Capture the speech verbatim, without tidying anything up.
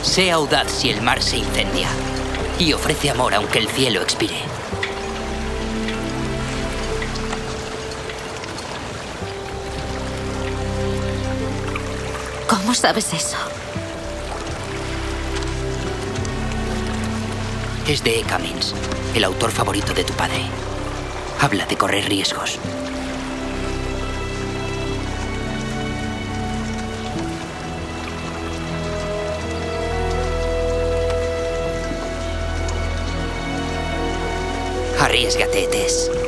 Sé audaz si el mar se incendia. Y ofrece amor aunque el cielo expire. ¿Cómo sabes eso? Es de E. Cummings, el autor favorito de tu padre. Habla de correr riesgos. Arriésgate, Tess.